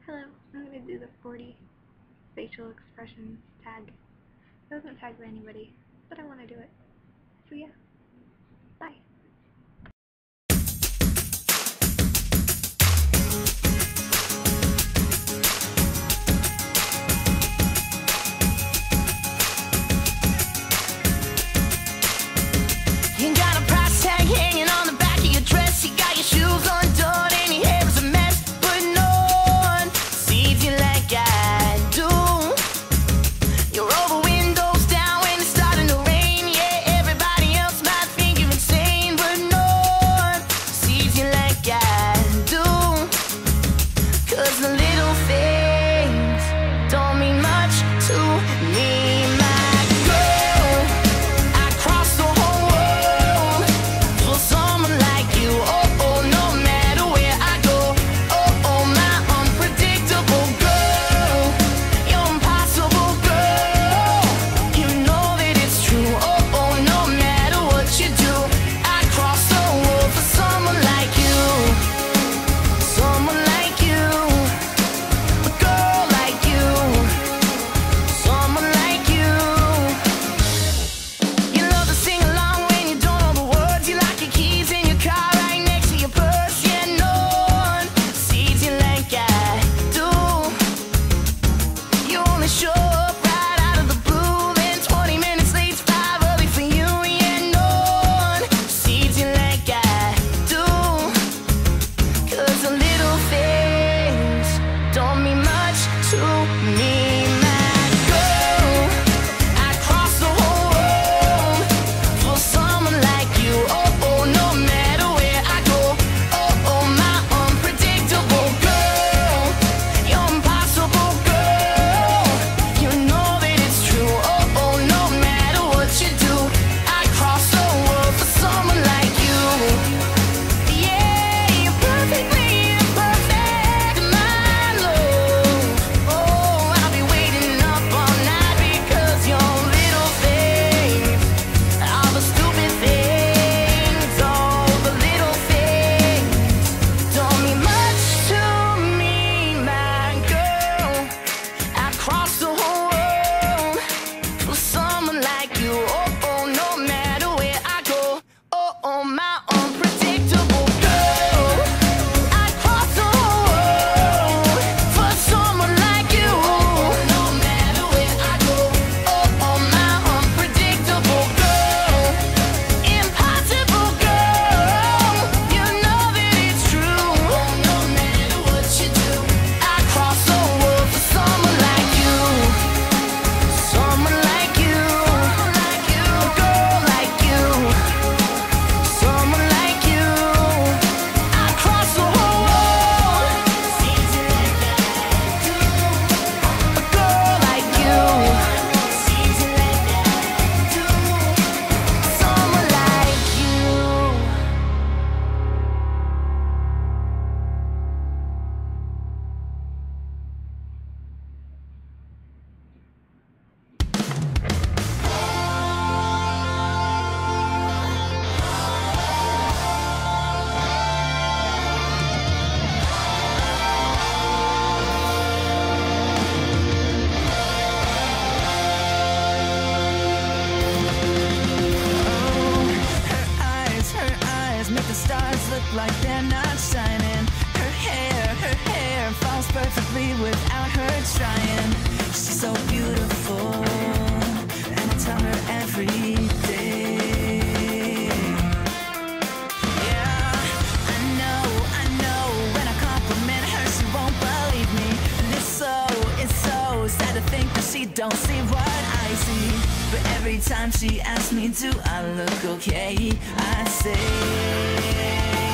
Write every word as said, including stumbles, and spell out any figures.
Hello, I'm going to do the forty facial expressions tag. I wasn't tagged by anybody, but I want to do it. So yeah, bye. You got a price tag hanging on the back of your dress. You got your shoes undone and your hair is a mess. But no one sees you like I do. You're over windows down when it's starting to rain. Yeah, everybody else might think you're insane, but no one sees you like I do. Cause the little things don't mean much to me, my girl. I cross the whole world for someone like you. Oh, oh, no matter where I go. Oh, oh, my unpredictable girl. You're impossible, girl. You know that it's true. Oh, oh, no matter what you do, I cross the world for someone like you. Someone like you. A girl like you. Someone like you. You love to sing along when you don't know the words. You lock your keys in your car right next to your purse. Yeah, no one sees you like I do. You only show up right out of the blue, then twenty minutes late's five early for you. Yeah, no one sees you like I do. Cause the little things don't mean much to me, my girl. I cross the whole world for someone like you. Oh, oh, no matter where I go. Oh, oh, my unpredictable girl. You're impossible, girl. You know that it's true. Oh, oh, no matter what you do, I cross the world for someone like you. Yeah, you're perfectly imperfect, my love. Oh, I'll be waiting up all night because your little things are the stupid things. All the little things don't mean much to me, my girl. I cross the whole world for someone like you. Oh, oh, no matter where I go. Oh, oh, my unpredictable girl. I cross the whole world for someone like you. No matter where I go. Oh, oh, my unpredictable girl. Impossible girl. You know that it's true. No matter what you do, I cross the world for someone like you. Someone like you. A girl like you. Someone like you. I cross the whole world. Seems like I do. A girl like you. Seems like I do. Someone like you. Her eyes, her eyes make the stars look like they're not shining. Her hair, her hair falls perfectly without her trying. She's so beautiful, and I tell her every day. Yeah, I know, I know. When I compliment her, she won't believe me, and it's so, it's so sad to think that she don't see what I see. But every time she asks me, do I look okay? I say